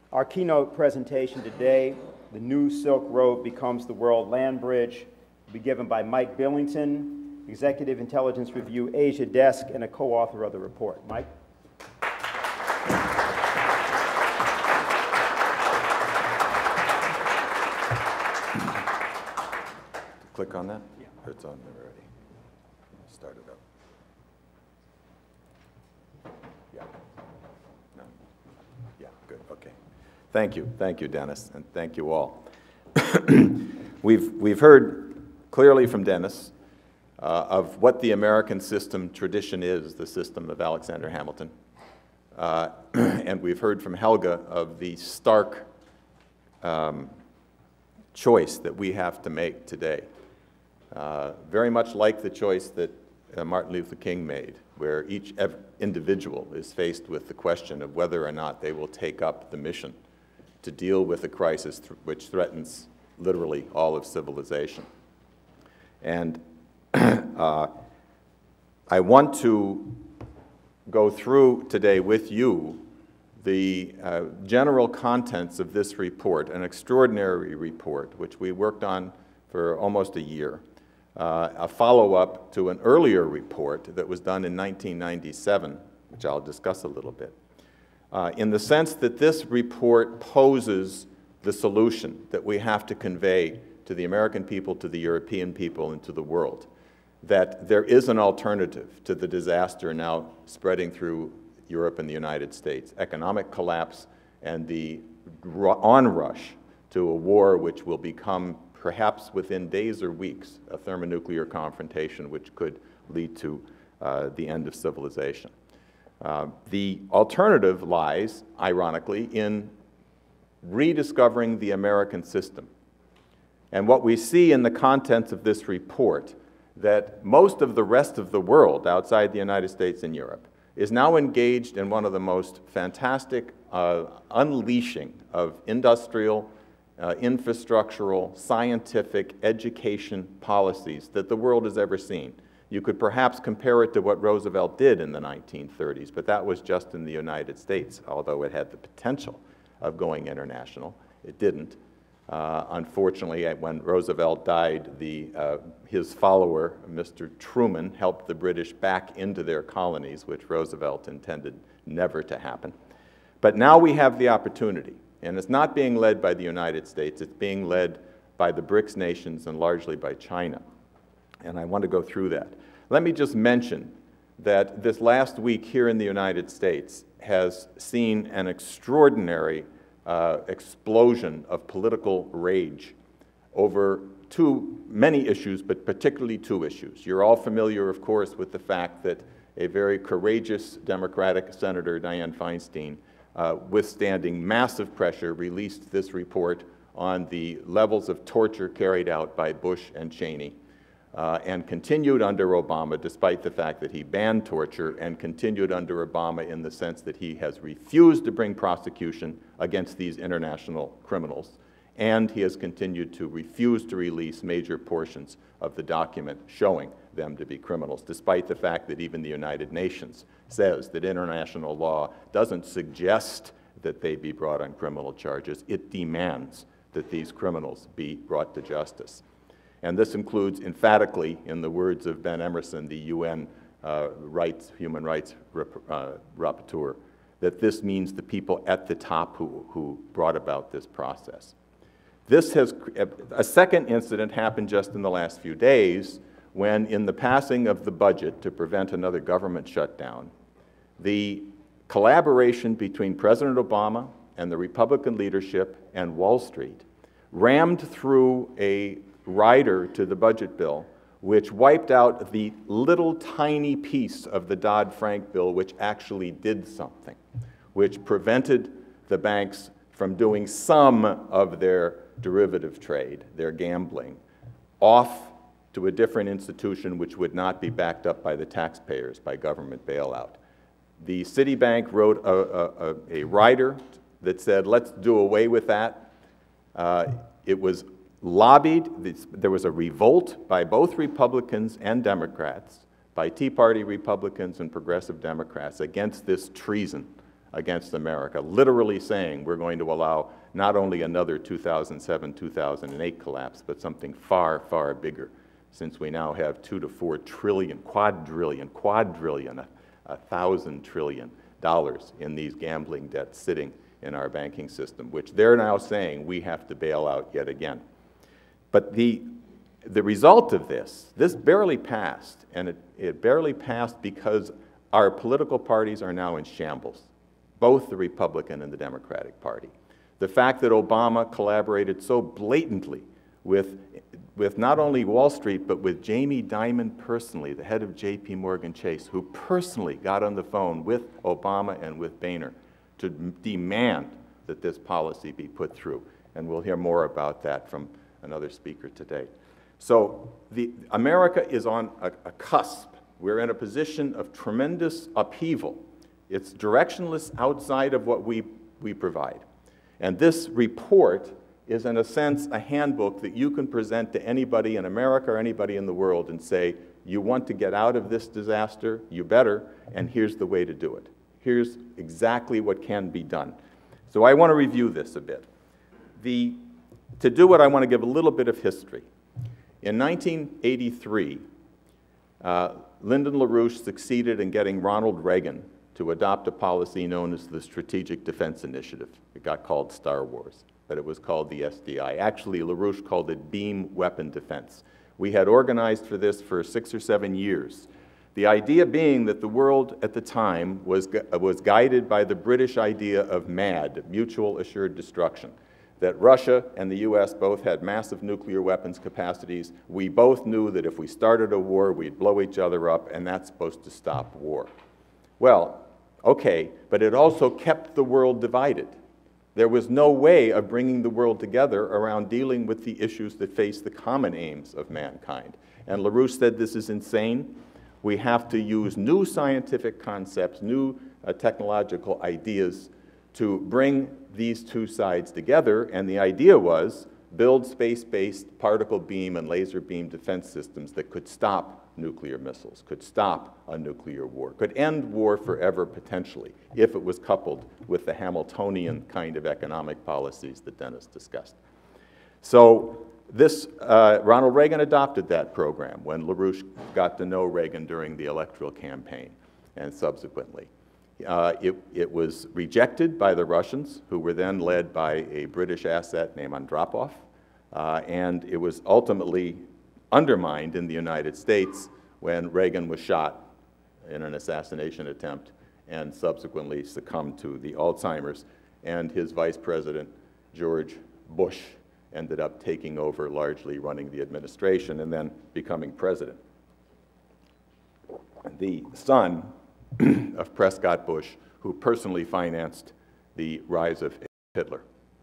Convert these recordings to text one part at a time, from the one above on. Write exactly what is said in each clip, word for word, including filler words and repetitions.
Our keynote presentation today, The New Silk Road Becomes the World Landbridge, will be given by Mike Billington, Executive Intelligence Review Asia Desk, and a co-author of the report. Mike? Click on that? Yeah. It's on there already. Start it up. Yeah. No. Yeah, good. Okay. Thank you. Thank you, Dennis, and thank you all. we've, we've heard clearly from Dennis uh, of what the American system tradition is, the system of Alexander Hamilton. Uh, and we've heard from Helga of the stark um, choice that we have to make today. Uh, very much like the choice that uh, Martin Luther King made, where each individual is faced with the question of whether or not they will take up the mission to deal with a crisis th which threatens literally all of civilization. And uh, I want to go through today with you the uh, general contents of this report, an extraordinary report, which we worked on for almost a year. Uh, a follow-up to an earlier report that was done in nineteen ninety-seven, which I'll discuss a little bit, uh, in the sense that this report poses the solution that we have to convey to the American people, to the European people, and to the world, that there is an alternative to the disaster now spreading through Europe and the United States, economic collapse and the onrush to a war which will become perhaps within days or weeks, a thermonuclear confrontation which could lead to uh, the end of civilization. Uh, the alternative lies, ironically, in rediscovering the American system. And what we see in the contents of this report, that most of the rest of the world outside the United States and Europe is now engaged in one of the most fantastic uh, unleashing of industrial, Uh, infrastructural, scientific, education policies that the world has ever seen. You could perhaps compare it to what Roosevelt did in the nineteen thirties, but that was just in the United States, although it had the potential of going international. It didn't. Uh, unfortunately, when Roosevelt died, the, uh, his follower, Mister Truman, helped the British back into their colonies, which Roosevelt intended never to happen. But now we have the opportunity. And it's not being led by the United States, it's being led by the BRICS nations and largely by China. And I want to go through that. Let me just mention that this last week here in the United States has seen an extraordinary uh, explosion of political rage over two, many issues, but particularly two issues. You're all familiar, of course, with the fact that a very courageous Democratic Senator, Dianne Feinstein, Uh, withstanding massive pressure, released this report on the levels of torture carried out by Bush and Cheney, uh, and continued under Obama, despite the fact that he banned torture, and continued under Obama in the sense that he has refused to bring prosecution against these international criminals, and he has continued to refuse to release major portions of the document showing them to be criminals, despite the fact that even the United Nations says that international law doesn't suggest that they be brought on criminal charges. It demands that these criminals be brought to justice. And this includes, emphatically, in the words of Ben Emerson, the U N uh, rights, human rights rep, uh, rapporteur, that this means the people at the top who, who brought about this process. This has, a second incident happened just in the last few days when, in the passing of the budget to prevent another government shutdown, the collaboration between President Obama and the Republican leadership and Wall Street rammed through a rider to the budget bill which wiped out the little tiny piece of the Dodd-Frank bill which actually did something, which prevented the banks from doing some of their derivative trade, their gambling, off to a different institution which would not be backed up by the taxpayers, by government bailout. The Citibank wrote a, a, a rider that said, let's do away with that. Uh, it was lobbied, there was a revolt by both Republicans and Democrats, by Tea Party Republicans and Progressive Democrats against this treason against America, literally saying we're going to allow not only another two thousand seven, two thousand eight collapse, but something far, far bigger, since we now have two to four trillion, quadrillion, quadrillion, a, a thousand trillion dollars in these gambling debts sitting in our banking system, which they're now saying we have to bail out yet again. But the, the result of this, this barely passed, and it, it barely passed because our political parties are now in shambles, both the Republican and the Democratic Party. The fact that Obama collaborated so blatantly with, with not only Wall Street, but with Jamie Dimon personally, the head of J P Morgan Chase, who personally got on the phone with Obama and with Boehner to demand that this policy be put through. And we'll hear more about that from another speaker today. So the, America is on a, a cusp. We're in a position of tremendous upheaval. It's directionless outside of what we, we provide. And this report is, in a sense, a handbook that you can present to anybody in America or anybody in the world and say, you want to get out of this disaster, you better, and here's the way to do it. Here's exactly what can be done. So I want to review this a bit. The, to do it, I want to give a little bit of history. In nineteen eighty-three, uh, Lyndon LaRouche succeeded in getting Ronald Reagan to adopt a policy known as the Strategic Defense Initiative. It got called Star Wars, but it was called the S D I. Actually, LaRouche called it Beam Weapon Defense. We had organized for this for six or seven years. The idea being that the world at the time was, was guided by the British idea of MAD, Mutual Assured Destruction, that Russia and the U S both had massive nuclear weapons capacities. We both knew that if we started a war, we'd blow each other up, and that's supposed to stop war. Well, okay, but it also kept the world divided. There was no way of bringing the world together around dealing with the issues that face the common aims of mankind. And LaRouche said this is insane. We have to use new scientific concepts, new uh, technological ideas to bring these two sides together. And the idea was build space-based particle beam and laser beam defense systems that could stop nuclear missiles, could stop a nuclear war, could end war forever potentially if it was coupled with the Hamiltonian kind of economic policies that Dennis discussed. So this, uh, Ronald Reagan adopted that program when LaRouche got to know Reagan during the electoral campaign and subsequently. Uh, it, it was rejected by the Russians, who were then led by a British asset named Andropov, uh, and it was ultimately undermined in the United States when Reagan was shot in an assassination attempt and subsequently succumbed to the Alzheimer's, and his vice president, George Bush, ended up taking over, largely running the administration and then becoming president. The son of Prescott Bush, who personally financed the rise of Hitler.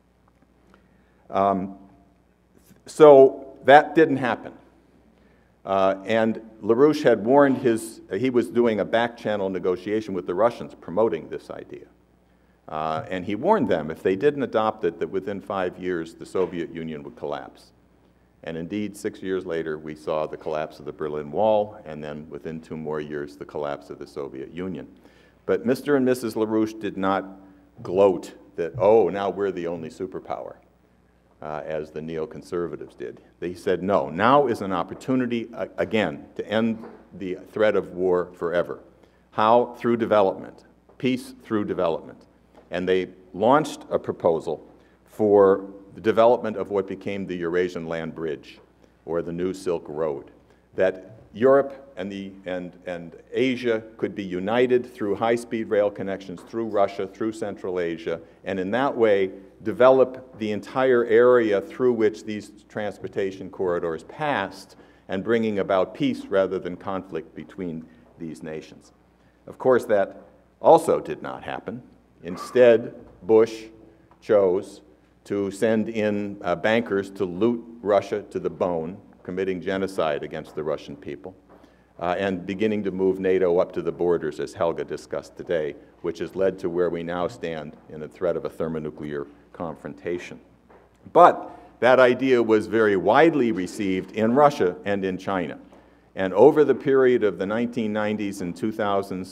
Um, so that didn't happen. Uh, and LaRouche had warned his, uh, he was doing a back-channel negotiation with the Russians promoting this idea. Uh, and he warned them, if they didn't adopt it, that within five years the Soviet Union would collapse. And indeed, six years later, we saw the collapse of the Berlin Wall, and then within two more years, the collapse of the Soviet Union. But Mister and Missus LaRouche did not gloat that, oh, now we're the only superpower, uh, as the neoconservatives did. They said, no, now is an opportunity, uh, again, to end the threat of war forever. How? Through development. Peace through development. And they launched a proposal for the development of what became the Eurasian Landbridge, or the New Silk Road, that Europe and, the, and, and Asia could be united through high-speed rail connections through Russia, through Central Asia, and in that way develop the entire area through which these transportation corridors passed, and bringing about peace rather than conflict between these nations. Of course, that also did not happen. Instead, Bush chose to send in uh, bankers to loot Russia to the bone, committing genocide against the Russian people, uh, and beginning to move NATO up to the borders, as Helga discussed today, which has led to where we now stand in the threat of a thermonuclear confrontation. But that idea was very widely received in Russia and in China. And over the period of the nineteen nineties and two thousands,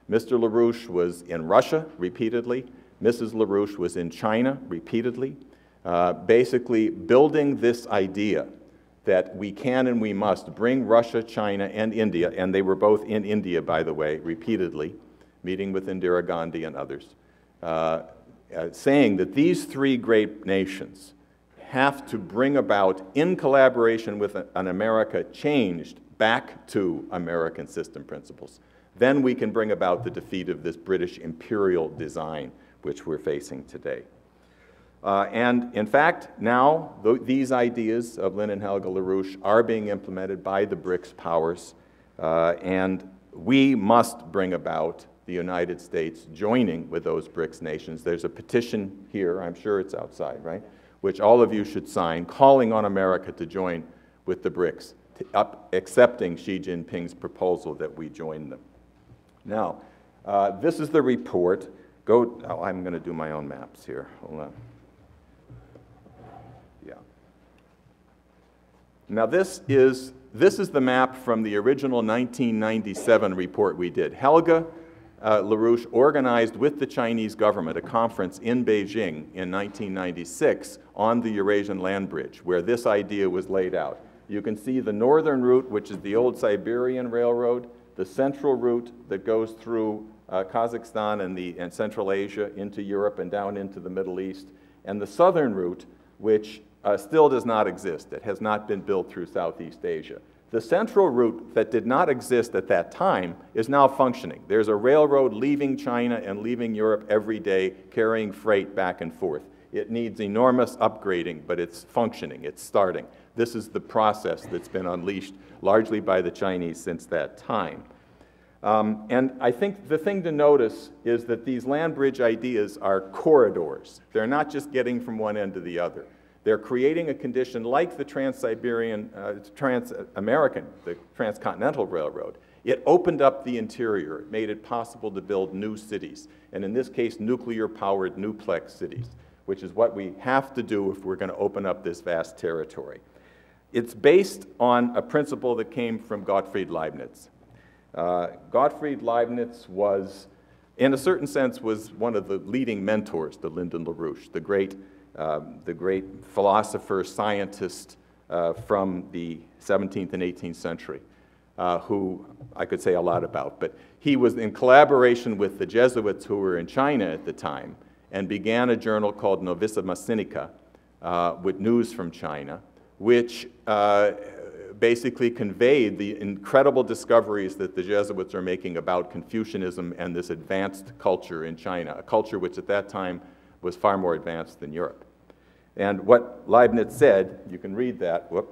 Mister LaRouche was in Russia repeatedly. Missus LaRouche was in China repeatedly, uh, basically building this idea that we can and we must bring Russia, China, and India, and they were both in India, by the way, repeatedly, meeting with Indira Gandhi and others, uh, uh, saying that these three great nations have to bring about, in collaboration with an America changed back to American system principles. Then we can bring about the defeat of this British imperial design, which we're facing today. Uh, and in fact, now th these ideas of Lynn and Helga LaRouche are being implemented by the BRICS powers, uh, and we must bring about the United States joining with those BRICS nations. There's a petition here, I'm sure it's outside, right, which all of you should sign, calling on America to join with the BRICS, to up, accepting Xi Jinping's proposal that we join them. Now, uh, this is the report. Go, oh, I'm going to do my own maps here. Hold on. Yeah. Now, this is, this is the map from the original nineteen ninety-seven report we did. Helga uh, LaRouche organized with the Chinese government a conference in Beijing in nineteen ninety-six on the Eurasian land bridge, where this idea was laid out. You can see the northern route, which is the old Siberian Railroad, the central route that goes through uh, Kazakhstan and, the, and Central Asia into Europe and down into the Middle East, and the southern route, which uh, still does not exist. It has not been built through Southeast Asia. The central route that did not exist at that time is now functioning. There's a railroad leaving China and leaving Europe every day, carrying freight back and forth. It needs enormous upgrading, but it's functioning, it's starting. This is the process that's been unleashed largely by the Chinese since that time. Um, and I think the thing to notice is that these land bridge ideas are corridors. They're not just getting from one end to the other. They're creating a condition like the Trans-Siberian, uh, Trans-American, the Transcontinental Railroad. It opened up the interior. It made it possible to build new cities, and in this case, nuclear-powered nuplex cities, which is what we have to do if we're going to open up this vast territory. It's based on a principle that came from Gottfried Leibniz. Uh, Gottfried Leibniz was, in a certain sense, was one of the leading mentors to Lyndon LaRouche, the great, um, the great philosopher, scientist uh, from the seventeenth and eighteenth century, uh, who I could say a lot about. But he was in collaboration with the Jesuits who were in China at the time and began a journal called Novissima Sinica uh, with news from China, which uh, basically conveyed the incredible discoveries that the Jesuits are making about Confucianism and this advanced culture in China, a culture which at that time was far more advanced than Europe. And what Leibniz said, you can read that, whoop,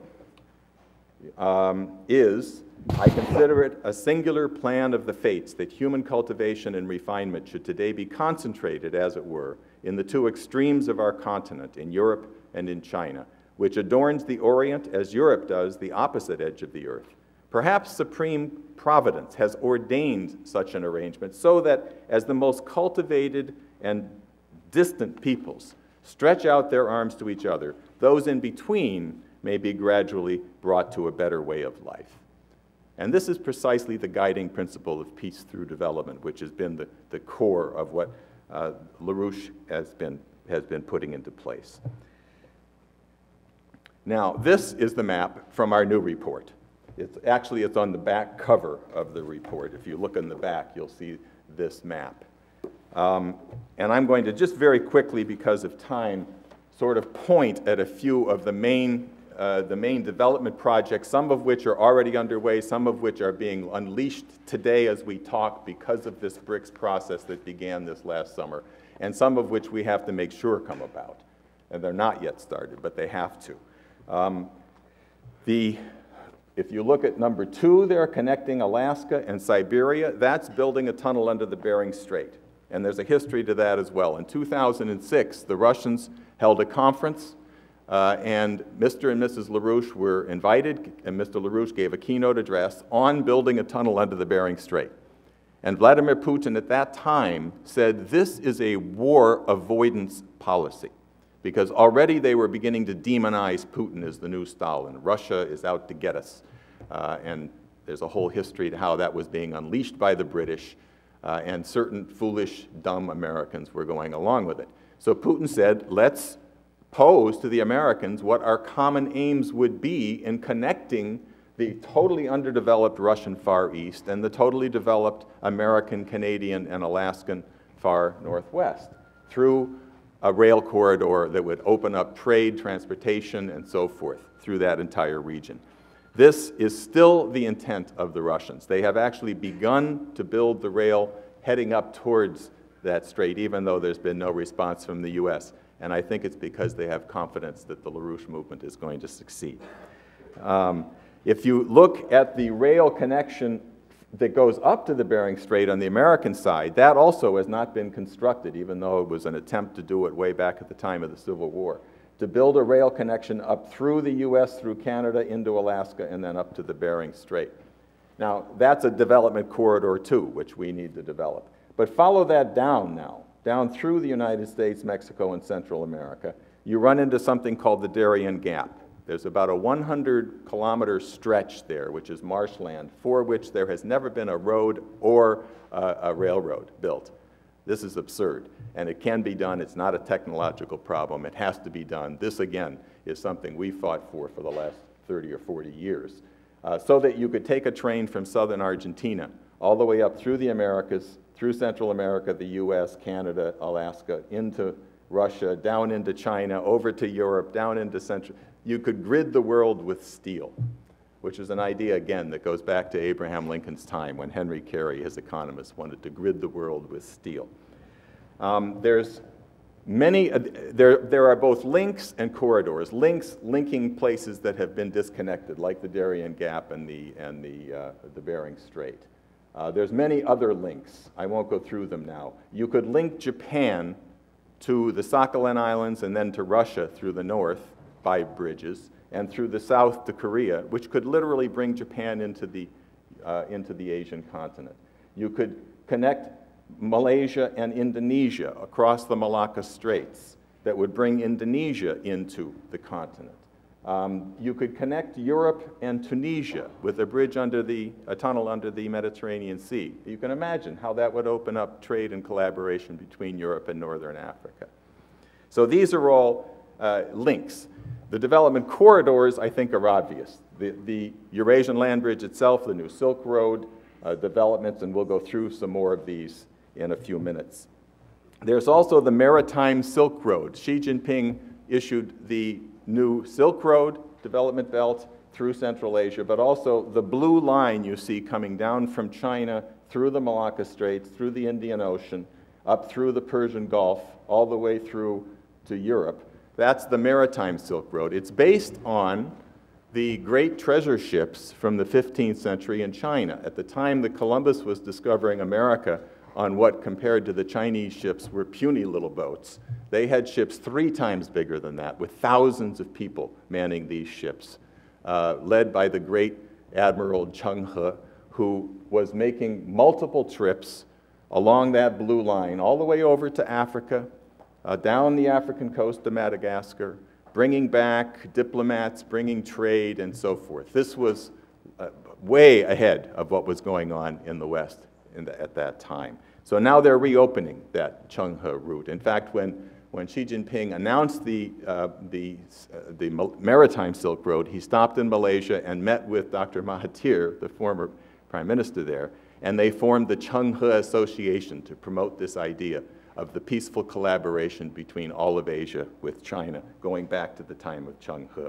um, is, I consider it a singular plan of the fates that human cultivation and refinement should today be concentrated, as it were, in the two extremes of our continent, in Europe and in China, which adorns the Orient as Europe does the opposite edge of the earth. Perhaps supreme providence has ordained such an arrangement so that as the most cultivated and distant peoples stretch out their arms to each other, those in between may be gradually brought to a better way of life. And this is precisely the guiding principle of peace through development, which has been the, the core of what uh, LaRouche has been, has been putting into place. Now, this is the map from our new report. It's, actually, it's on the back cover of the report. If you look in the back, you'll see this map. Um, and I'm going to just very quickly, because of time, sort of point at a few of the main, uh, the main development projects, some of which are already underway, some of which are being unleashed today as we talk because of this BRICS process that began this last summer, and some of which we have to make sure come about. And they're not yet started, but they have to. Um, the, if you look at number two there, connecting Alaska and Siberia, that's building a tunnel under the Bering Strait. And there's a history to that as well. In two thousand six, the Russians held a conference, uh, and Mister and Missus LaRouche were invited, and Mister LaRouche gave a keynote address on building a tunnel under the Bering Strait. And Vladimir Putin at that time said, this is a war avoidance policy, because already they were beginning to demonize Putin as the new Stalin. Russia is out to get us. Uh, and there's a whole history to how that was being unleashed by the British uh, and certain foolish, dumb Americans were going along with it. So Putin said, let's pose to the Americans what our common aims would be in connecting the totally underdeveloped Russian Far East and the totally developed American, Canadian, and Alaskan Far Northwest through a rail corridor that would open up trade, transportation, and so forth through that entire region. This is still the intent of the Russians. They have actually begun to build the rail heading up towards that strait, even though there's been no response from the U S. And I think it's because they have confidence that the LaRouche movement is going to succeed. Um, if you look at the rail connection that goes up to the Bering Strait on the American side, that also has not been constructed, even though it was an attempt to do it way back at the time of the Civil War, to build a rail connection up through the U S, through Canada, into Alaska, and then up to the Bering Strait. Now, that's a development corridor too, which we need to develop. But follow that down now, down through the United States, Mexico, and Central America. You run into something called the Darien Gap. There's about a one hundred kilometer stretch there, which is marshland, for which there has never been a road or a, a railroad built. This is absurd, and it can be done. It's not a technological problem. It has to be done. This, again, is something we fought for for the last thirty or forty years, uh, so that you could take a train from southern Argentina all the way up through the Americas, through Central America, the U S, Canada, Alaska, into Russia, down into China, over to Europe, down into Central. You could grid the world with steel, which is an idea, again, that goes back to Abraham Lincoln's time when Henry Carey, his economist, wanted to grid the world with steel. Um, there's many, uh, there, there are both links and corridors. Links linking places that have been disconnected, like the Darien Gap and the, and the, uh, the Bering Strait. Uh, there's many other links. I won't go through them now. You could link Japan to the Sakhalin Islands and then to Russia through the north by bridges, and through the south to Korea, which could literally bring Japan into the, uh, into the Asian continent. You could connect Malaysia and Indonesia across the Malacca Straits that would bring Indonesia into the continent. Um, you could connect Europe and Tunisia with a bridge under the, a tunnel under the Mediterranean Sea. You can imagine how that would open up trade and collaboration between Europe and Northern Africa. So these are all uh, links. The development corridors, I think, are obvious. The, the Eurasian land bridge itself, the new Silk Road uh, developments, and we'll go through some more of these in a few minutes. There's also the Maritime Silk Road. Xi Jinping issued the new Silk Road development belt through Central Asia, but also the blue line you see coming down from China through the Malacca Straits, through the Indian Ocean, up through the Persian Gulf, all the way through to Europe. That's the Maritime Silk Road. It's based on the great treasure ships from the fifteenth century in China. At the time that Columbus was discovering America on what, compared to the Chinese ships, were puny little boats, they had ships three times bigger than that, with thousands of people manning these ships, uh, led by the great Admiral Cheng He, who was making multiple trips along that blue line, all the way over to Africa, uh, down the African coast to Madagascar, bringing back diplomats, bringing trade, and so forth. This was uh, way ahead of what was going on in the West in the, at that time. So now they're reopening that Cheng He route. In fact, when, when Xi Jinping announced the, uh, the, uh, the Maritime Silk Road, he stopped in Malaysia and met with Doctor Mahathir, the former prime minister there, and they formed the Cheng He Association to promote this idea of the peaceful collaboration between all of Asia with China, going back to the time of Cheng He.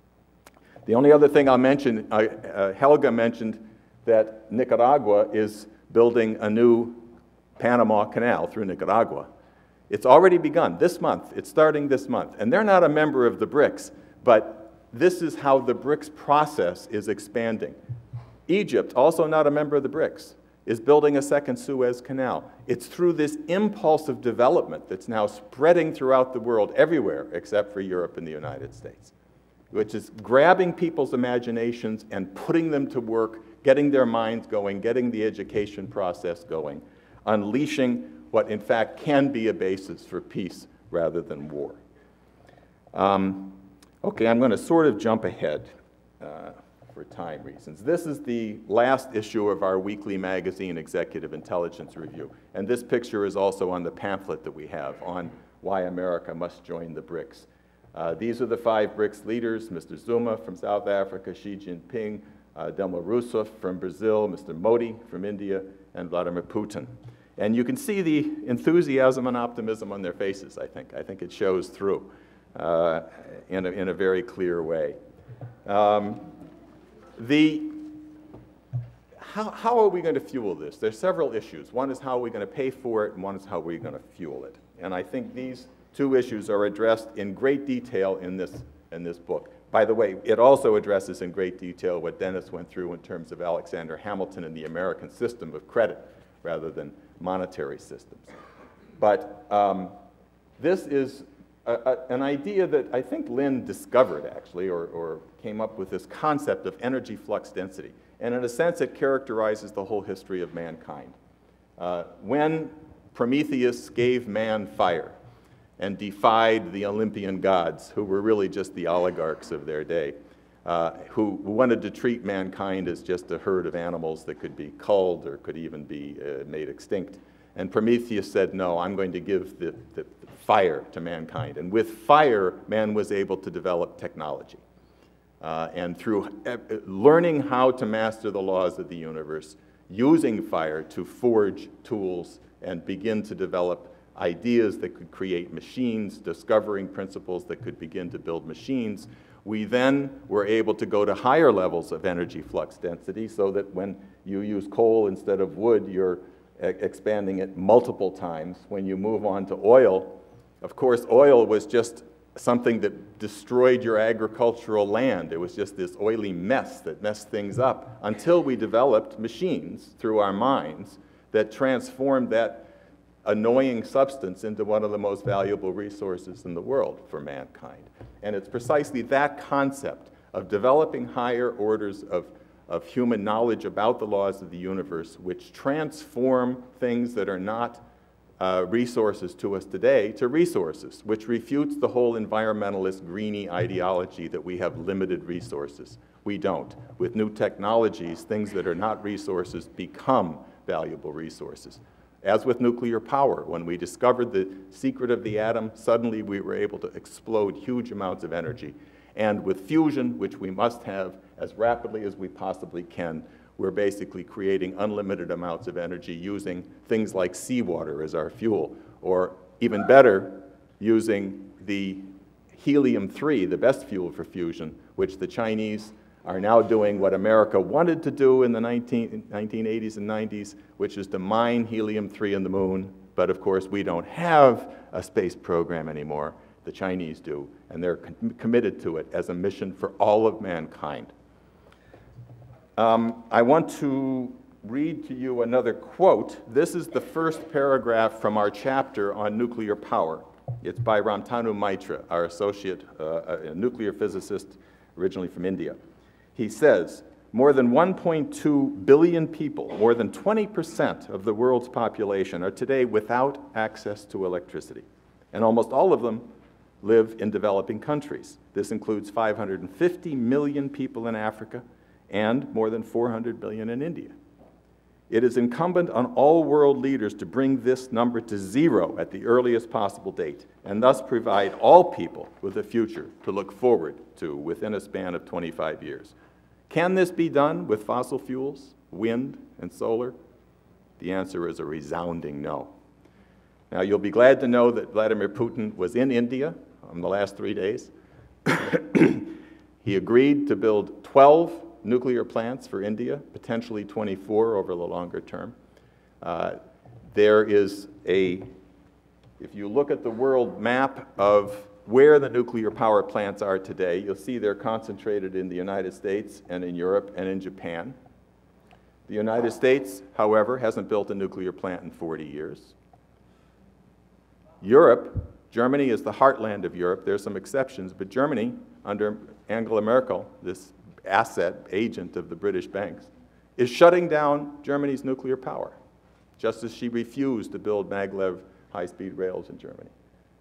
The only other thing I'll mention, uh, uh, Helga mentioned that Nicaragua is building a new Panama Canal through Nicaragua. It's already begun this month. It's starting this month. And they're not a member of the BRICS, but this is how the BRICS process is expanding. Egypt, also not a member of the BRICS, is building a second Suez Canal. It's through this impulse of development that's now spreading throughout the world, everywhere except for Europe and the United States, which is grabbing people's imaginations and putting them to work, getting their minds going, getting the education process going, unleashing what in fact can be a basis for peace rather than war. Um, okay, I'm going to sort of jump ahead. Uh, for time reasons. This is the last issue of our weekly magazine, Executive Intelligence Review. And this picture is also on the pamphlet that we have on why America must join the BRICS. Uh, these are the five BRICS leaders: Mister Zuma from South Africa, Xi Jinping, uh, Dilma Rousseff from Brazil, Mister Modi from India, and Vladimir Putin. And you can see the enthusiasm and optimism on their faces, I think. I think it shows through uh, in, a, in a very clear way. Um, the, how, how are we going to fuel this? There's several issues. One is how are we going to pay for it, and one is how we're going to fuel it. And I think these two issues are addressed in great detail in this, in this book. By the way, it also addresses in great detail what Dennis went through in terms of Alexander Hamilton and the American system of credit rather than monetary systems. But um, this is a, a, an idea that I think Lynn discovered, actually, or, or came up with this concept of energy flux density. And in a sense, it characterizes the whole history of mankind. Uh, when Prometheus gave man fire and defied the Olympian gods, who were really just the oligarchs of their day, uh, who wanted to treat mankind as just a herd of animals that could be culled or could even be uh, made extinct. And Prometheus said, no, I'm going to give the, the, the fire to mankind. And with fire, man was able to develop technology. Uh, and through uh, learning how to master the laws of the universe, using fire to forge tools and begin to develop ideas that could create machines, discovering principles that could begin to build machines, we then were able to go to higher levels of energy flux density so that when you use coal instead of wood, you're e- expanding it multiple times. When you move on to oil, of course, oil was just something that destroyed your agricultural land. It was just this oily mess that messed things up until we developed machines through our minds that transformed that annoying substance into one of the most valuable resources in the world for mankind. And it's precisely that concept of developing higher orders of, of human knowledge about the laws of the universe which transform things that are not uh, resources to us today to resources, which refutes the whole environmentalist greenie ideology that we have limited resources. We don't. With new technologies, things that are not resources become valuable resources. As with nuclear power, when we discovered the secret of the atom, suddenly we were able to explode huge amounts of energy. And with fusion, which we must have as rapidly as we possibly can, we're basically creating unlimited amounts of energy using things like seawater as our fuel, or even better, using the helium three, the best fuel for fusion, which the Chinese are now doing what America wanted to do in the nineteen eighties and nineties, which is to mine helium three in the moon. But of course, we don't have a space program anymore. The Chinese do, and they're com committed to it as a mission for all of mankind. Um, I want to read to you another quote. This is the first paragraph from our chapter on nuclear power. It's by Ramtanu Maitra, our associate, uh, a nuclear physicist originally from India. He says, more than one point two billion people, more than twenty percent of the world's population, are today without access to electricity. And almost all of them live in developing countries. This includes five hundred fifty million people in Africa and more than four hundred million in India. It is incumbent on all world leaders to bring this number to zero at the earliest possible date, and thus provide all people with a future to look forward to within a span of twenty-five years. Can this be done with fossil fuels, wind, and solar? The answer is a resounding no. Now, you'll be glad to know that Vladimir Putin was in India in the last three days. He agreed to build twelve nuclear plants for India, potentially twenty-four over the longer term. Uh, there is a, if you look at the world map of where the nuclear power plants are today, you'll see they're concentrated in the United States and in Europe and in Japan. The United States, however, hasn't built a nuclear plant in forty years. Europe, Germany is the heartland of Europe. There's some exceptions, but Germany, under Angela Merkel, this asset agent of the British banks, is shutting down Germany's nuclear power, just as she refused to build maglev high-speed rails in Germany.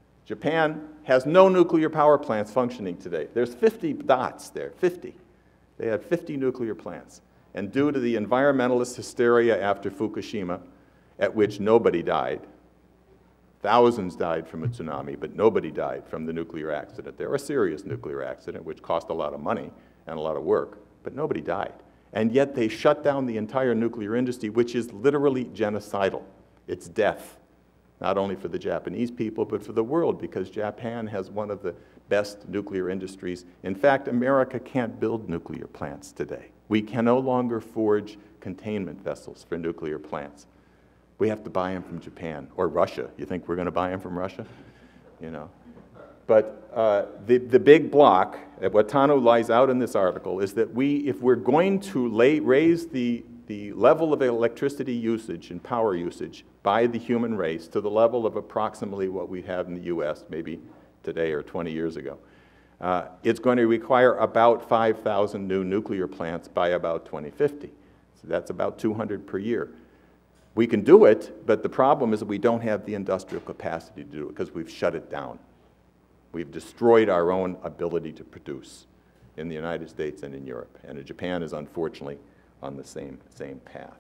Japan has no nuclear power plants functioning today. There's fifty dots there, fifty. They had fifty nuclear plants. And due to the environmentalist hysteria after Fukushima, at which nobody died, thousands died from a tsunami, but nobody died from the nuclear accident. There was a serious nuclear accident, which cost a lot of money and a lot of work, but nobody died. And yet they shut down the entire nuclear industry, which is literally genocidal. It's death, not only for the Japanese people, but for the world, because Japan has one of the best nuclear industries. In fact, America can't build nuclear plants today. We can no longer forge containment vessels for nuclear plants. We have to buy them from Japan or Russia. You think we're going to buy them from Russia? You know. But uh, the, the big block, what Tanu lays out in this article, is that we, if we're going to lay, raise the, the level of electricity usage and power usage by the human race to the level of approximately what we have in the U S, maybe today or twenty years ago, uh, it's going to require about five thousand new nuclear plants by about twenty fifty. So that's about two hundred per year. We can do it, but the problem is that we don't have the industrial capacity to do it because we've shut it down. We've destroyed our own ability to produce in the United States and in Europe. And Japan is unfortunately on the same, same path.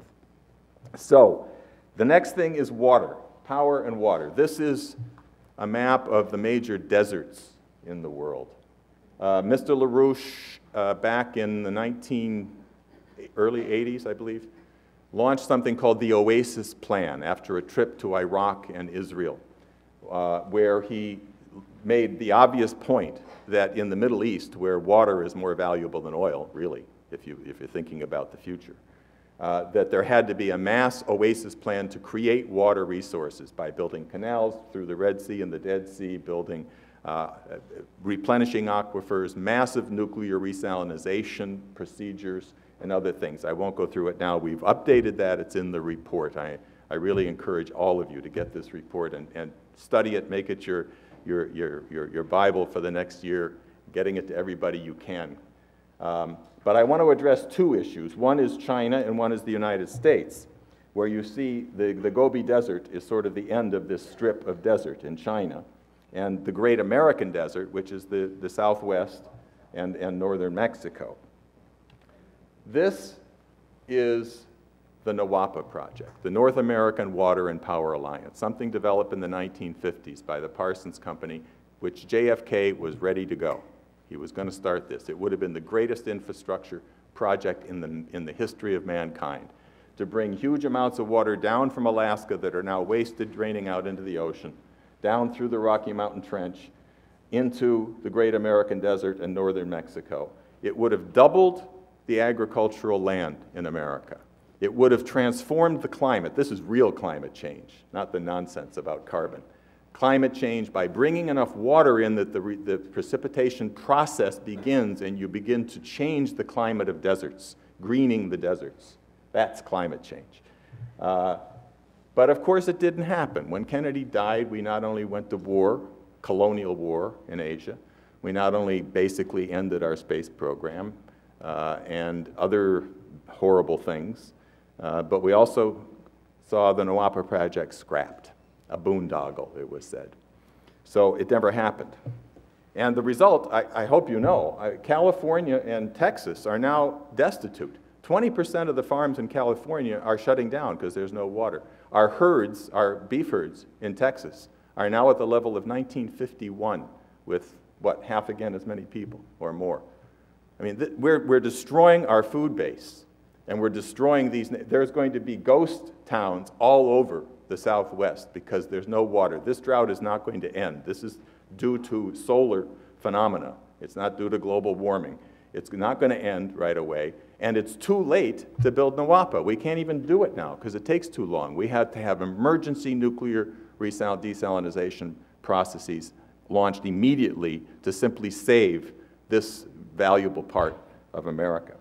So the next thing is water, power and water. This is a map of the major deserts in the world. Uh, Mister LaRouche, uh, back in the nineteen, early eighties, I believe, launched something called the Oasis Plan after a trip to Iraq and Israel, uh, where he made the obvious point that in the Middle East, where water is more valuable than oil, really, if, you, if you're thinking about the future, uh, that there had to be a mass oasis plan to create water resources by building canals through the Red Sea and the Dead Sea, building, uh, replenishing aquifers, massive nuclear resalinization procedures, and other things. I won't go through it now. We've updated that. It's in the report. I, I really encourage all of you to get this report and, and study it, make it your Your, your, your, your Bible for the next year, getting it to everybody you can. Um, but I want to address two issues. One is China and one is the United States, where you see the, the Gobi Desert is sort of the end of this strip of desert in China, and the Great American Desert, which is the, the southwest and, and northern Mexico. This is the NAWAPA project, the North American Water and Power Alliance, something developed in the nineteen fifties by the Parsons Company, which J F K was ready to go. He was going to start this. It would have been the greatest infrastructure project in the, in the history of mankind, to bring huge amounts of water down from Alaska that are now wasted, draining out into the ocean, down through the Rocky Mountain Trench, into the Great American Desert and northern Mexico. It would have doubled the agricultural land in America. It would have transformed the climate. This is real climate change, not the nonsense about carbon. Climate change by bringing enough water in that the, re the precipitation process begins and you begin to change the climate of deserts, greening the deserts. That's climate change. Uh, but of course it didn't happen. When Kennedy died, we not only went to war, colonial war in Asia, we not only basically ended our space program uh, and other horrible things, Uh, but we also saw the NAWAPA project scrapped, a boondoggle, it was said. So it never happened. And the result, I, I hope you know, I, California and Texas are now destitute. twenty percent of the farms in California are shutting down because there's no water. Our herds, our beef herds in Texas, are now at the level of nineteen fifty-one with, what, half again as many people or more. I mean, th we're, we're destroying our food base. And we're destroying these. There's going to be ghost towns all over the Southwest because there's no water. This drought is not going to end. This is due to solar phenomena. It's not due to global warming. It's not going to end right away. And it's too late to build NAWAPA. We can't even do it now because it takes too long. We had to have emergency nuclear desalinization processes launched immediately to simply save this valuable part of America.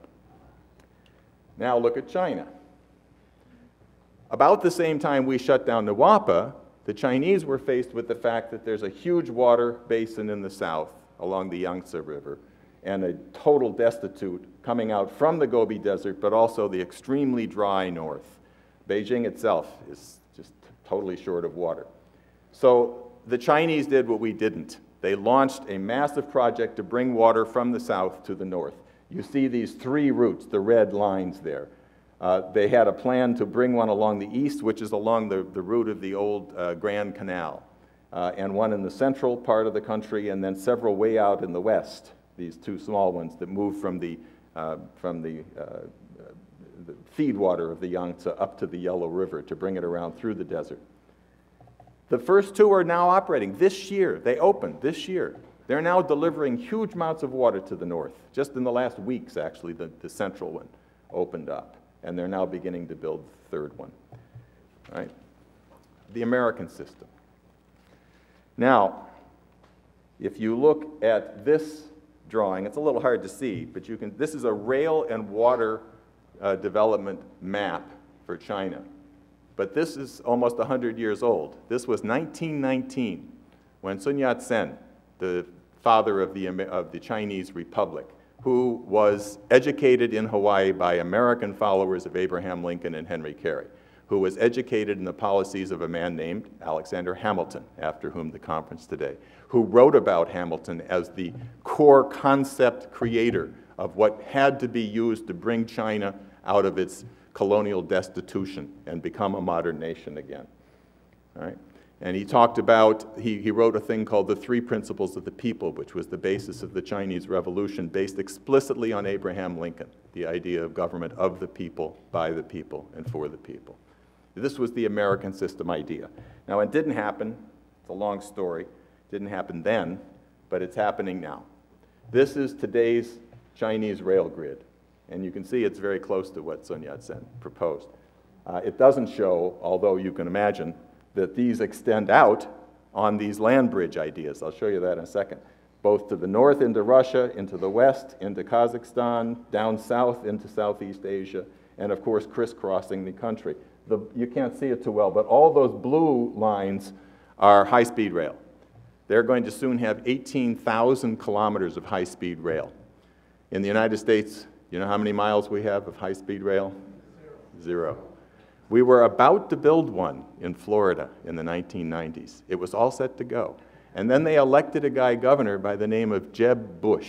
Now look at China. About the same time we shut down NAWAPA, the Chinese were faced with the fact that there's a huge water basin in the south along the Yangtze River and a total destitute coming out from the Gobi Desert, but also the extremely dry north. Beijing itself is just totally short of water. So the Chinese did what we didn't. They launched a massive project to bring water from the south to the north, You see these three routes, the red lines there. Uh, they had a plan to bring one along the east, which is along the, the route of the old uh, Grand Canal, uh, and one in the central part of the country, and then several way out in the west, these two small ones that move from the, uh, from the, uh, the feed water of the Yangtze up to the Yellow River to bring it around through the desert. The first two are now operating this year. They opened this year. They're now delivering huge amounts of water to the north. Just in the last weeks, actually, the, the central one opened up, and they're now beginning to build the third one. All right? The American system. Now, if you look at this drawing, it's a little hard to see, but you can, this is a rail and water uh, development map for China. But this is almost one hundred years old. This was nineteen nineteen, when Sun Yat-sen, the father of the, of the Chinese Republic, who was educated in Hawaii by American followers of Abraham Lincoln and Henry Carey, who was educated in the policies of a man named Alexander Hamilton, after whom the conference today, who wrote about Hamilton as the core concept creator of what had to be used to bring China out of its colonial destitution and become a modern nation again. All right? And he talked about, he, he wrote a thing called the Three Principles of the People, which was the basis of the Chinese Revolution, based explicitly on Abraham Lincoln, the idea of government of the people, by the people, and for the people. This was the American system idea. Now, it didn't happen. It's a long story. It didn't happen then, but it's happening now. This is today's Chinese rail grid. And you can see it's very close to what Sun Yat-sen proposed. Uh, it doesn't show, although you can imagine, that these extend out on these land bridge ideas. I'll show you that in a second. Both to the north into Russia, into the west, into Kazakhstan, down south into Southeast Asia, and of course crisscrossing the country. The, you can't see it too well, but all those blue lines are high-speed rail. They're going to soon have eighteen thousand kilometers of high-speed rail. In the United States, you know how many miles we have of high-speed rail? Zero. Zero. We were about to build one in Florida in the nineteen nineties. It was all set to go. And then they elected a guy governor by the name of Jeb Bush.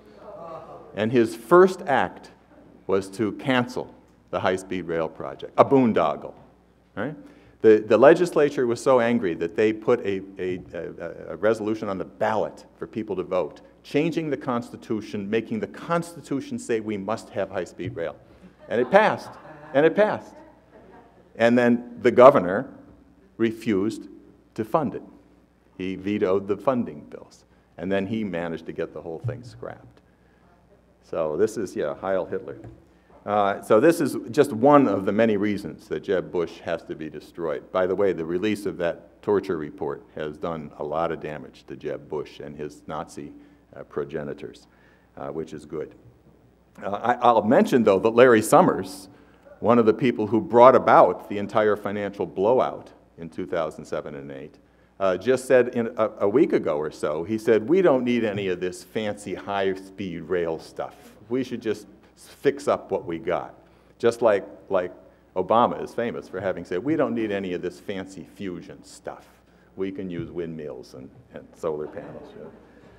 And his first act was to cancel the high-speed rail project, a boondoggle. Right? The, the legislature was so angry that they put a, a, a, a resolution on the ballot for people to vote, changing the Constitution, making the Constitution say we must have high-speed rail. And it passed, and it passed. And then the governor refused to fund it. He vetoed the funding bills. And then he managed to get the whole thing scrapped. So this is, yeah, Heil Hitler. Uh, so this is just one of the many reasons that Jeb Bush has to be destroyed. By the way, the release of that torture report has done a lot of damage to Jeb Bush and his Nazi uh, progenitors, uh, which is good. Uh, I, I'll mention, though, that Larry Summers, one of the people who brought about the entire financial blowout in two thousand seven and eight, uh, just said in a, a week ago or so, he said, we don't need any of this fancy high-speed rail stuff. We should just fix up what we got. Just like, like Obama is famous for having said, we don't need any of this fancy fusion stuff. We can use windmills and, and solar panels. Yeah.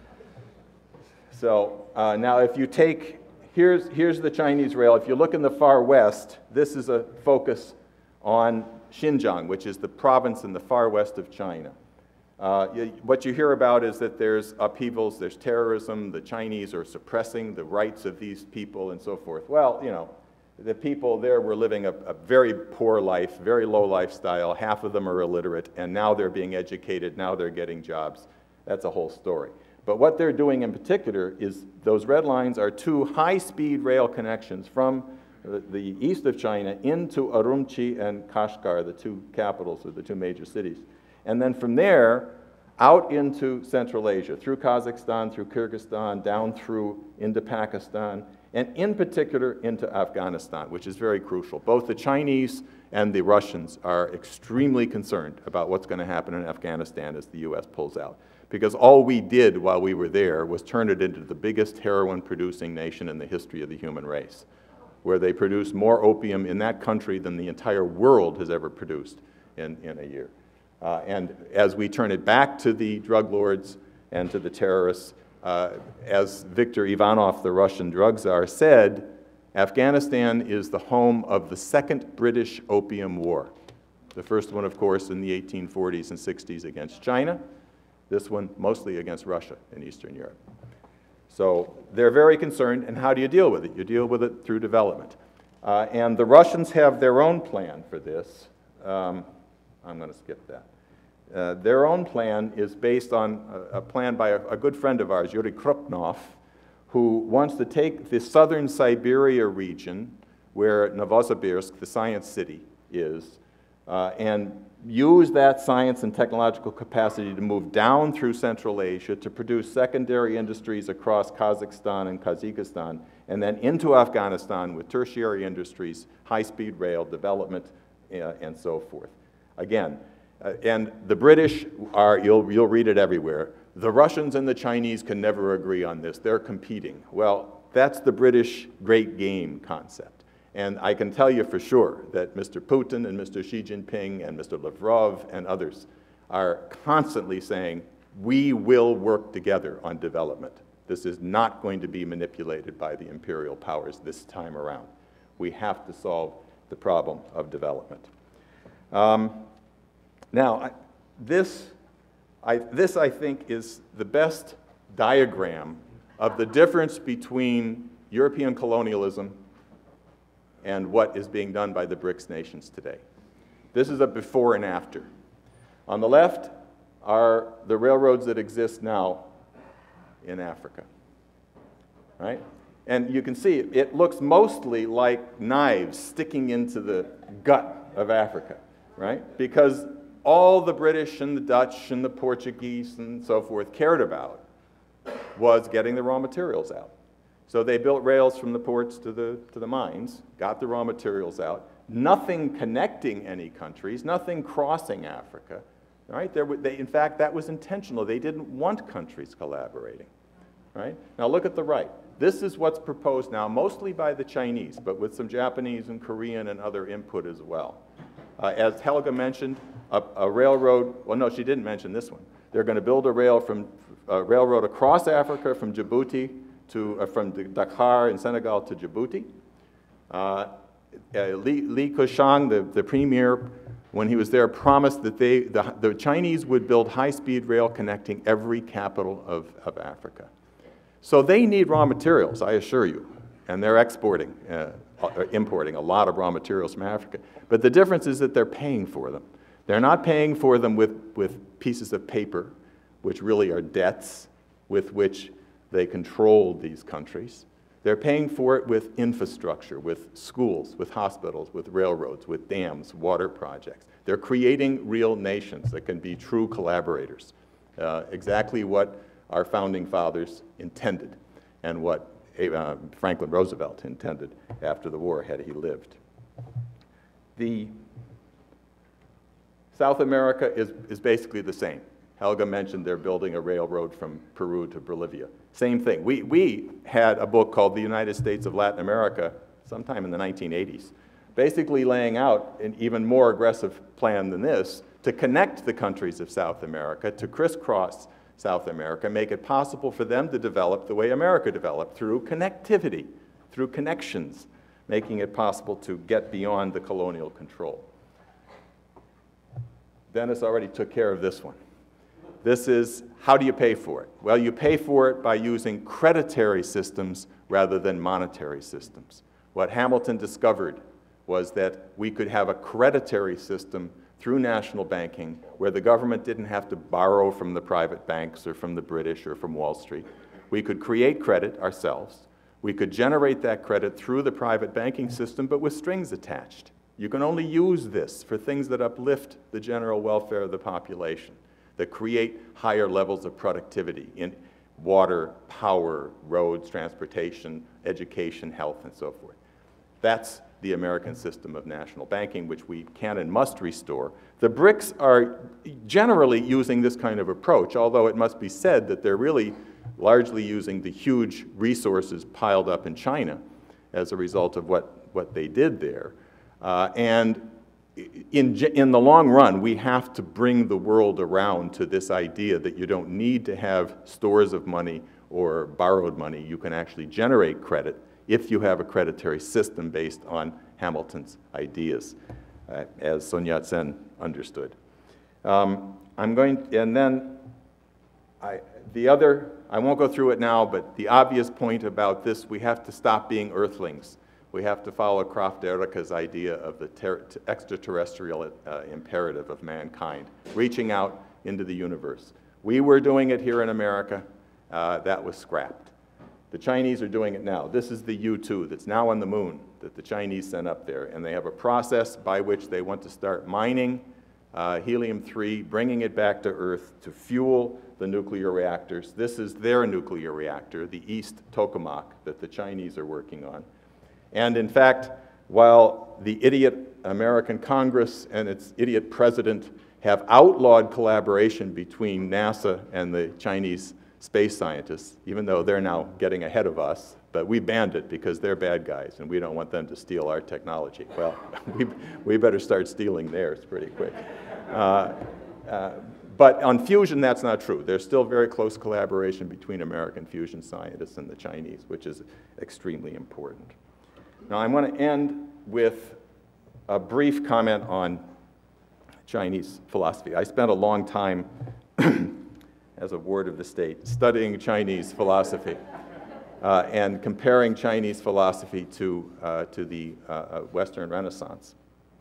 So uh, now if you take, here's, here's the Chinese rail. If you look in the far west, this is a focus on Xinjiang, which is the province in the far west of China. Uh, you, what you hear about is that there's upheavals, there's terrorism, the Chinese are suppressing the rights of these people and so forth. Well, you know, the people there were living a, a very poor life, very low lifestyle, half of them are illiterate, and now they're being educated, now they're getting jobs. That's a whole story. But what they're doing in particular is those red lines are two high-speed rail connections from the, the east of China into Urumqi and Kashgar, the two capitals of the two major cities. And then from there, out into Central Asia, through Kazakhstan, through Kyrgyzstan, down through into Pakistan, and in particular into Afghanistan, which is very crucial. Both the Chinese and the Russians are extremely concerned about what's going to happen in Afghanistan as the U S pulls out. Because all we did while we were there was turn it into the biggest heroin-producing nation in the history of the human race, where they produce more opium in that country than the entire world has ever produced in, in a year. Uh, and as we turn it back to the drug lords and to the terrorists, Uh, as Viktor Ivanov, the Russian drug czar, said, Afghanistan is the home of the second British Opium War. The first one, of course, in the eighteen forties and sixties against China. This one mostly against Russia in Eastern Europe. So they're very concerned, and how do you deal with it? You deal with it through development. Uh, and the Russians have their own plan for this. Um, I'm going to skip that. Uh, their own plan is based on a, a plan by a, a good friend of ours, Yuri Krupnov, who wants to take the southern Siberia region, where Novosibirsk, the science city, is, uh, and use that science and technological capacity to move down through Central Asia to produce secondary industries across Kazakhstan and Kazakhstan, and then into Afghanistan with tertiary industries, high-speed rail development, uh, and so forth. Again, uh, and the British are, you'll, you'll read it everywhere, the Russians and the Chinese can never agree on this. They're competing. Well, that's the British great game concept. And I can tell you for sure that Mister Putin and Mister Xi Jinping and Mister Lavrov and others are constantly saying, we will work together on development. This is not going to be manipulated by the imperial powers this time around. We have to solve the problem of development. Um, now, I, this, I, this, I think, is the best diagram of the difference between European colonialism and what is being done by the BRICS nations today. This is a before and after. On the left are the railroads that exist now in Africa, right? And you can see it, it looks mostly like knives sticking into the gut of Africa, right? Because all the British and the Dutch and the Portuguese and so forth cared about was getting the raw materials out. So they built rails from the ports to the, to the mines, got the raw materials out, nothing connecting any countries, nothing crossing Africa, right? There, they, in fact, that was intentional. They didn't want countries collaborating, right? Now look at the right. This is what's proposed now, mostly by the Chinese, but with some Japanese and Korean and other input as well. Uh, as Helga mentioned, a, a railroad, well, no, she didn't mention this one. They're going to build a rail from, a railroad across Africa from Djibouti to, uh, from Dakar in Senegal to Djibouti. Uh, uh, Li, Li Keqiang, the, the premier, when he was there, promised that they, the, the Chinese would build high-speed rail connecting every capital of, of Africa. So they need raw materials, I assure you, and they're exporting, uh, or importing a lot of raw materials from Africa. But the difference is that they're paying for them. They're not paying for them with, with pieces of paper, which really are debts with which they control these countries. They're paying for it with infrastructure, with schools, with hospitals, with railroads, with dams, water projects. They're creating real nations that can be true collaborators. Uh, exactly what our founding fathers intended and what uh, Franklin Roosevelt intended after the war, had he lived. The South America is, is basically the same. Helga mentioned they're building a railroad from Peru to Bolivia. Same thing. We, we had a book called The United States of Latin America sometime in the nineteen eighties, basically laying out an even more aggressive plan than this to connect the countries of South America, to crisscross South America, make it possible for them to develop the way America developed, through connectivity, through connections, making it possible to get beyond the colonial control. Dennis already took care of this one. This is, how do you pay for it? Well, you pay for it by using creditary systems rather than monetary systems. What Hamilton discovered was that we could have a creditary system through national banking where the government didn't have to borrow from the private banks or from the British or from Wall Street. We could create credit ourselves. We could generate that credit through the private banking system, but with strings attached. You can only use this for things that uplift the general welfare of the population, that create higher levels of productivity in water, power, roads, transportation, education, health, and so forth. That's the American system of national banking, which we can and must restore. The BRICS are generally using this kind of approach, although it must be said that they're really largely using the huge resources piled up in China as a result of what, what they did there. Uh, and In, in the long run, we have to bring the world around to this idea that you don't need to have stores of money or borrowed money. You can actually generate credit if you have a creditary system based on Hamilton's ideas, uh, as Sun Yat-sen understood. Um, I'm going, and then I, the other, I won't go through it now, but the obvious point about this, we have to stop being earthlings. We have to follow Kraft-Ericke's idea of the ter extraterrestrial uh, imperative of mankind, reaching out into the universe. We were doing it here in America. Uh, that was scrapped. The Chinese are doing it now. This is the U two that's now on the moon that the Chinese sent up there, and they have a process by which they want to start mining uh, helium three, bringing it back to Earth to fuel the nuclear reactors. This is their nuclear reactor, the East Tokamak, that the Chinese are working on. And in fact, while the idiot American Congress and its idiot president have outlawed collaboration between NASA and the Chinese space scientists, even though they're now getting ahead of us, but we banned it because they're bad guys and we don't want them to steal our technology. Well, we, we better start stealing theirs pretty quick. Uh, uh, but on fusion, that's not true. There's still very close collaboration between American fusion scientists and the Chinese, which is extremely important. Now, I want to end with a brief comment on Chinese philosophy. I spent a long time as a ward of the state studying Chinese philosophy uh, and comparing Chinese philosophy to, uh, to the uh, Western Renaissance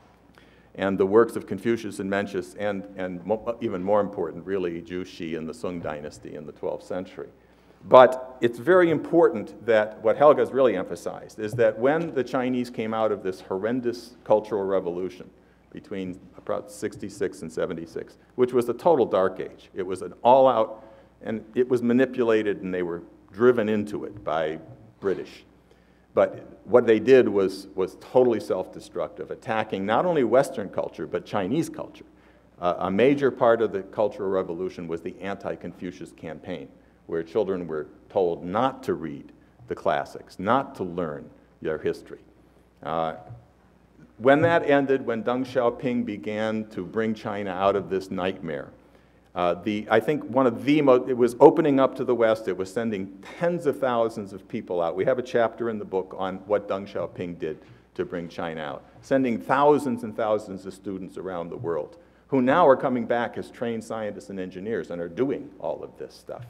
and the works of Confucius and Mencius and, and mo even more important, really, Zhu Xi and the Sung dynasty in the twelfth century. But it's very important that what Helga's really emphasized is that when the Chinese came out of this horrendous cultural revolution between about sixty-six and seventy-six, which was a total dark age. It was an all-out, and it was manipulated, and they were driven into it by British. But what they did was, was totally self-destructive, attacking not only Western culture, but Chinese culture. Uh, a major part of the Cultural Revolution was the anti-Confucius campaign, where children were told not to read the classics, not to learn their history. Uh, when that ended, when Deng Xiaoping began to bring China out of this nightmare, uh, the, I think one of the most, it was opening up to the West, it was sending tens of thousands of people out. We have a chapter in the book on what Deng Xiaoping did to bring China out, sending thousands and thousands of students around the world, who now are coming back as trained scientists and engineers and are doing all of this stuff.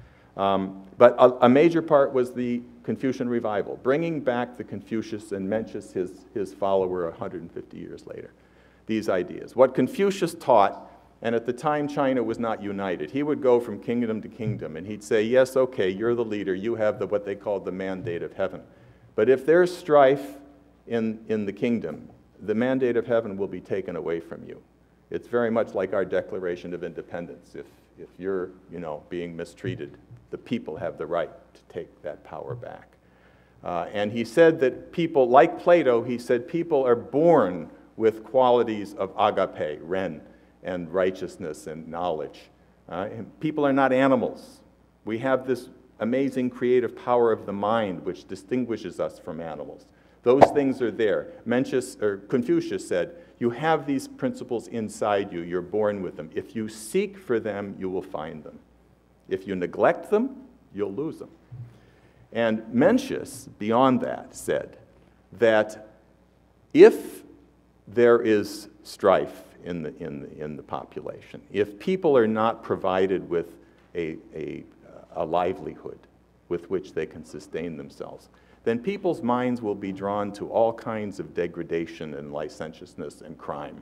Um, but a, a major part was the Confucian revival, bringing back the Confucius and Mencius, his, his follower one hundred fifty years later, these ideas. What Confucius taught, and at the time China was not united, he would go from kingdom to kingdom and he'd say, yes, okay, you're the leader, you have the, what they called the mandate of heaven. But if there's strife in, in the kingdom, the mandate of heaven will be taken away from you. It's very much like our Declaration of Independence. If, if you're, you know, being mistreated, the people have the right to take that power back. Uh, and he said that people, like Plato, he said people are born with qualities of agape, ren, and righteousness and knowledge. Uh, and people are not animals. We have this amazing creative power of the mind which distinguishes us from animals. Those things are there. Mencius, or Confucius said, you have these principles inside you, you're born with them. If you seek for them, you will find them. If you neglect them, you'll lose them. And Mencius, beyond that, said that if there is strife in the, in the, in the population, if people are not provided with a, a, a livelihood with which they can sustain themselves, then people's minds will be drawn to all kinds of degradation and licentiousness and crime.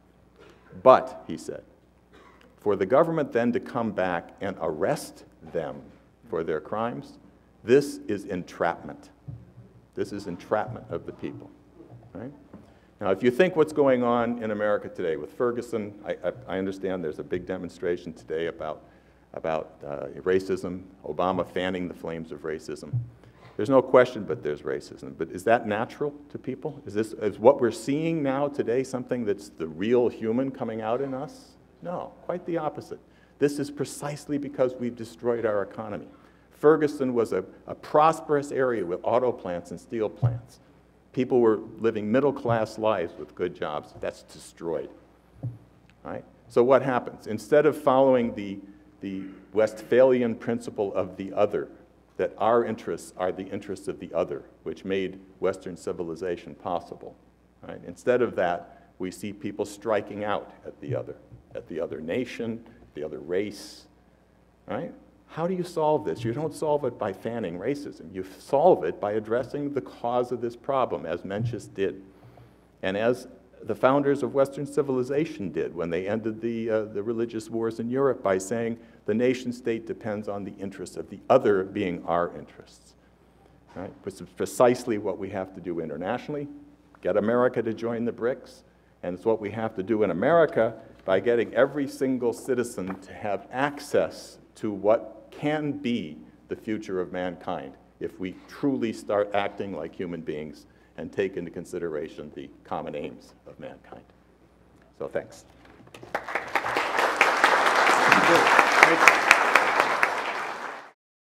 But, he said, for the government then to come back and arrest them for their crimes, this is entrapment. This is entrapment of the people, right? Now, if you think what's going on in America today with Ferguson, I, I, I understand there's a big demonstration today about, about uh, racism, Obama fanning the flames of racism. There's no question but there's racism. But is that natural to people? Is, this, is what we're seeing now today something that's the real human coming out in us? No, quite the opposite. This is precisely because we've destroyed our economy. Ferguson was a, a prosperous area with auto plants and steel plants. People were living middle-class lives with good jobs. That's destroyed. Right? So what happens? Instead of following the, the Westphalian principle of the other, that our interests are the interests of the other, which made Western civilization possible. Right? Instead of that, we see people striking out at the other, at the other nation, the other race. Right? How do you solve this? You don't solve it by fanning racism. You solve it by addressing the cause of this problem, as Mencius did, and as the founders of Western civilization did when they ended the, uh, the religious wars in Europe by saying the nation state depends on the interests of the other being our interests. Right? Which is precisely what we have to do internationally, get America to join the BRICS, and it's what we have to do in America by getting every single citizen to have access to what can be the future of mankind if we truly start acting like human beings and take into consideration the common aims of mankind. So thanks. Thank you.